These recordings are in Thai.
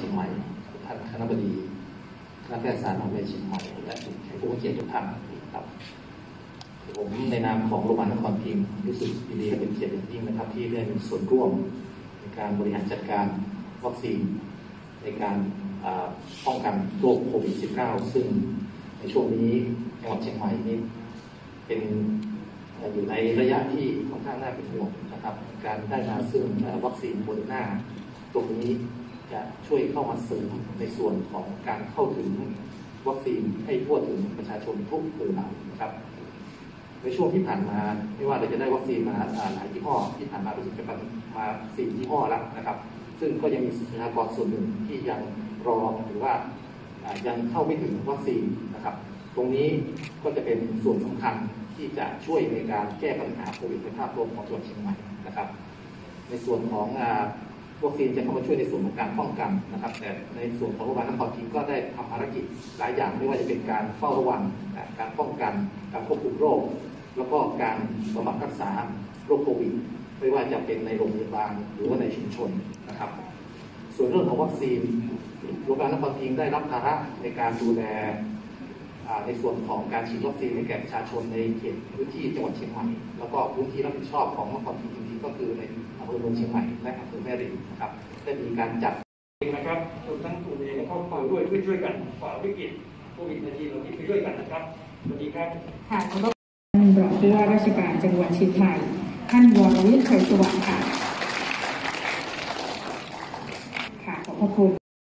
ยงใหม่ท่านคณบดีคณะแพทยศาสตร์มหาวิทยาลัยเชียงใหม่และผู้เกียรติทุกท่านครับผมในนามของโรงพยาบาลนครพิงค์รู้สึกยินดีและเป็นเกียรติอย่างยิ่งนะครับที่ได้มีส่วนร่วมในการบริหารจัดการวัคซีนในการป้องกันโรคโควิด -19 ซึ่งในช่วงนี้จังหวัดเชียงใหม่นี้เป็นอยู่ในระยะที่ค่อนข้างน่าเป็นห่วงนะครับการได้มาซึ่งวัคซีนโมเดอร์นาตรงนี้จะช่วยเข้ามาเสริมในส่วนของการเข้าถึงวัคซีนให้ทั่วถึงประชาชนทุกหมู่เหล่านะครับในช่วงที่ผ่านมาไม่ว่าเราจะได้วัคซีนมาหลายยี่ห้อที่ผ่านมารู้สึกจะมา4 ยี่ห้อแล้วนะครับซึ่งก็ยังมีประชากรส่วนหนึ่งที่ยังรอหรือว่ายังเข้าไม่ถึงวัคซีนนะครับตรงนี้ก็จะเป็นส่วนสำคัญที่จะช่วยในการแก้ปัญหาโควิดในภาพรวมของจังหวัดเชียงใหม่นะครับในส่วนของวัคซีนจะเข้ามาช่วยในส่วนของการป้องกันนะครับแต่ในส่วนของโรงพยาบาลนครพิงค์ก็ได้ทำภารกิจหลายอย่างไม่ว่าจะเป็นการเฝ้าระวังการป้องกันการควบคุมโรคแล้วก็การบำบัดรักษาโรคโควิดไม่ว่าจะเป็นในโรงพยาบาลหรือว่าในชุมชนนะครับส่วนเรื่องของวัคซีนโรงพยาบาลนครพิงค์ได้รับภาระในการดูแลในส่วนของการฉีดวัคซีนให้แก่ประชาชนในเขตพื้นที่จังหวัดเชียงใหม่แล้วก็พื้นที่รับผิดชอบของนครพิงค์จริงๆก็คือในอำเภอเมืองเชียงใหม่และอำเภอแม่ริมนะครับได้มีการจัดนะครับรวมทั้งตัวเองและครอบครัวด้วยช่วยกันฝ่าวิกฤตโควิด-19เหล่านี้ไปด้วยกันนะครับสวัสดีครับค่ะขอบคุณรองผู้ว่าราชการจังหวัดเชียงใหม่ท่านวรวิทย์ ชัยสวัสดิ์ค่ะค่ะขอบพระคุณ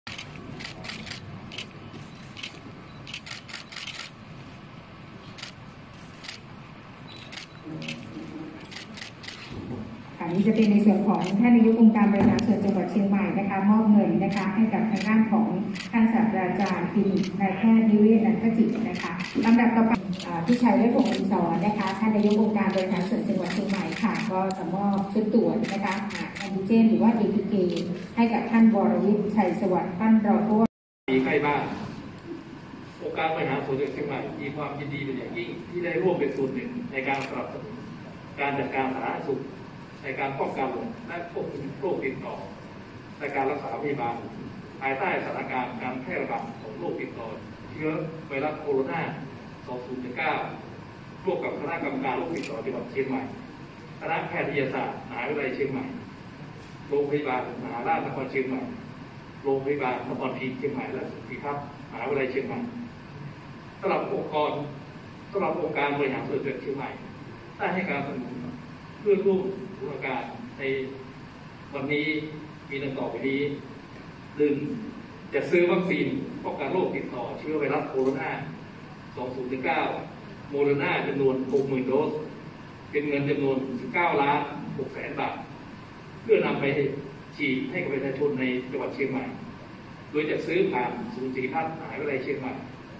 นี่จะเป็นในส่วนของท่านนายกองค์การบริหารส่วนจังหวัดเชียงใหม่นะคะมอบเงินนะคะให้กับทางด้านของท่านศาสตราจารย์คลินิกนายแพทย์นิเวศนันทจิตนะคะลำดับต่อไปพี่ชัยได้ผงอินทร์นะคะท่านนายกองค์การบริหารส่วนจังหวัดเชียงใหม่ค่ะก็จะมอบชุดตรวจนะคะแอนติเจนหรือว่า ATK ให้กับท่านวรวิทย์ ชัยสวัสดิ์ท่านรองผู้ว่ามีใกล้บ้านองค์การบริหารส่วนจังหวัดเชียงใหม่มีความยินดีเป็นอย่างยิ่งที่ได้ร่วมเป็นส่วนหนึ่งในการสนับสนุนการจัดการสาธารณสุขในการป้องกันและควบคุมโรคติดต่อในการรักษาพยาบาลภายใต้สถานการณ์การแพร่ระบาดของโรคติดต่อเชื้อไวรัสโคโรนา 2019 ร่วมกับคณะกรรมการโรคติดต่อจังหวัดเชียงใหม่คณะแพทยศาสตร์มหาวิทยาลัยเชียงใหม่โรงพยาบาลมหาราชนครเชียงใหม่โรงพยาบาลนครพิงค์เชียงใหม่และศิริพัฒน์มหาวิทยาลัยเชียงใหม่สำหรับองค์การบริหารส่วนจังหวัดเชียงใหม่ได้ให้การสนับสนุนเพื่อร่วมบูรณาการในวันนี้มีดังต่อไปนี้1จะซื้อวัคซีนป้องกันโรคติดต่อเชื้อไวรัสโคโรนา 2019 โมเดอร์นาจำนวน 60,000 โดสเป็นเงินจำนวน 19,600,000 บาทเพื่อนำไปฉีดให้กับประชาชนในจังหวัดเชียงใหม่โดยจะซื้อผ่านศูนย์ศิริพัฒน์มหาวิทยาลัยเชียงใหม่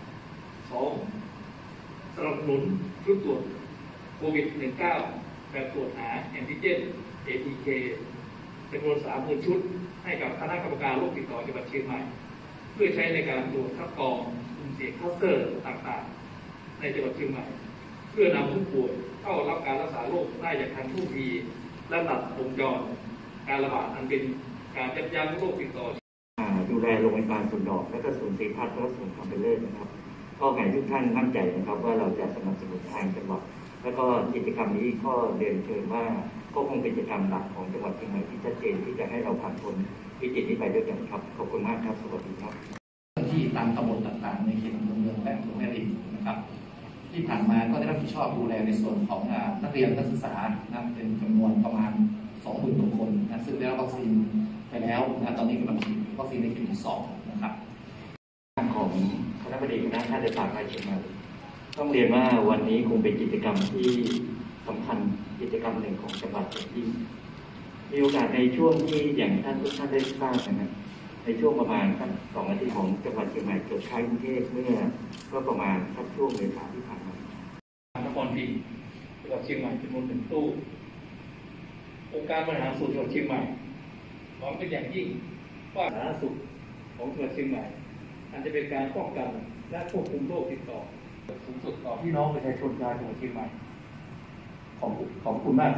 2สนับสนุนชุดตรวจโควิด -19 แบบตรวจหาแอนติเจน ATK จำนวน 30,000 ชุดให้กับคณะกรรมการโรคติดต่อจังหวัดเชียงใหม่เพื่อใช้ในการตรวจคัดกรองกลุ่มเสี่ยงคลัสเตอร์ต่างๆในจังหวัดเชียงใหม่เพื่อนำผู้ป่วยเข้ารับการรักษาโรคได้อย่างทันท่วงทีและตัดวงจรการระบาดอันเป็นการยับยั้งโรคติดต่อดูแลโรงพยาบาลส่วนดอกและก็ศูนย์ศิริพัฒน์และศูนย์คอมเพลเลอร์นะครับก็ให้ทุกท่านมั่นใจนะครับว่าเราจะสนับสนุนทางจังหวัดแล้วก็กิจกรรมนี้ก็เรียนเชิญว่าก็คงเป็นกิจกรรมหลักของจังหวัดเชียงใหม่ที่ชัดเจนที่จะให้เราผ่านพ้นวิกฤตนี้ไปด้วยกันครับขอบคุณมากครับสวัสดีครับที่ตามตำบลต่างๆในเขตอำเภอเมืองและอำเภอแม่ริมนะครับที่ผ่านมาก็ได้รับผิดชอบดูแลในส่วนของนักเรียนนักศึกษาเป็นจำนวนประมาณ 20,000 กว่าคนซึ่งได้รับวัคซีนไปแล้วตอนนี้กำลังฉีดวัคซีนในเข็มที่ 2นะครับของคณะบดีคณะแพทยศาสตร์มหาวิทยาลัยเชียงใหม่ต้องเรียนว่าวันนี้คงเป็นกิจกรรมที่สำคัญกิจกรรมหนึ่งของจังหวัดที่มีโอกาสในช่วงที่อย่างทุกท่านได้ทราบนะครับในช่วงประมาณสัก2 อาทิตย์ของจังหวัดเชียงใหม่เกิดคล้ายกรุงเทพเมื่อประมาณสักช่วงเมษายนที่ผ่านมานครพิงค์จังหวัดเชียงใหม่จำนวน1 ตู้องค์การบริหารส่วนจังหวัดเชียงใหม่หวังเป็นอย่างยิ่งว่าสาธารณสุขของจังหวัดเชียงใหม่อันจะเป็นการป้องกันและควบคุมโรคติดต่อสูงสุดต่อพี่น้องประชาชนชาวจังหวัดเชียงใหม่ขอบคุณมากครับ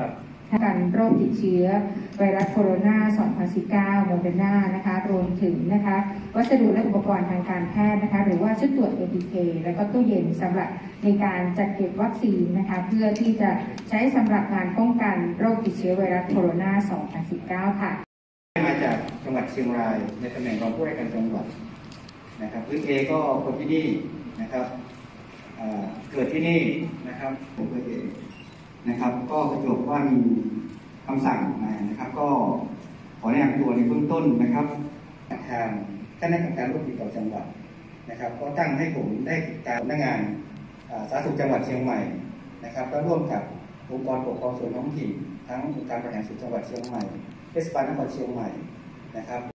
การโรคติดเชื้อไวรัสโคโรนา 2019 โมเดอร์นานะคะรวมถึงนะคะวัสดุและอุปกรณ์ทางการแพทย์นะคะหรือว่าชุดตรวจ ATK แล้วก็ตู้เย็นสำหรับในการจัดเก็บวัคซีนนะคะเพื่อที่จะใช้สำหรับงานป้องกันโรคติดเชื้อไวรัสโคโรนา 2019 ค่ะมาจากจังหวัดเชียงรายในตำแหน่งรองผู้ว่าการจังหวัดนะครับพื้นเพก็คนที่นี่นะครับเกิดที่นี่นะครับผมเองนะครับก็ประจวบว่ามีคำสั่งมานะครับก็ขอแนะนำตัวในเบื้องต้นนะครับทางคณะกรรมการโรคติดต่อจังหวัดนะครับก็ตั้งให้ผมได้ติดตามพนักงานสาธารณสุขจังหวัดเชียงใหม่นะครับแล้วร่วมกับองค์กรปกครองส่วนท้องถิ่นทั้งองค์การบริหารส่วนจังหวัดเชียงใหม่เทศบาลนครเชียงใหม่นะครับ